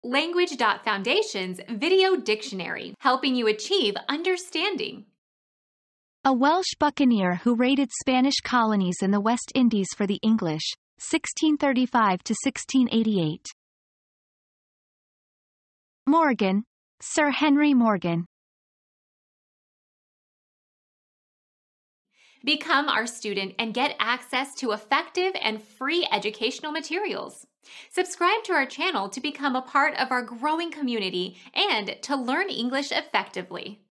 Language.Foundation's Video Dictionary, helping you achieve understanding. A Welsh buccaneer who raided Spanish colonies in the West Indies for the English, 1635 to 1688. Morgan, Sir Henry Morgan. Become our student and get access to effective and free educational materials. Subscribe to our channel to become a part of our growing community and to learn English effectively.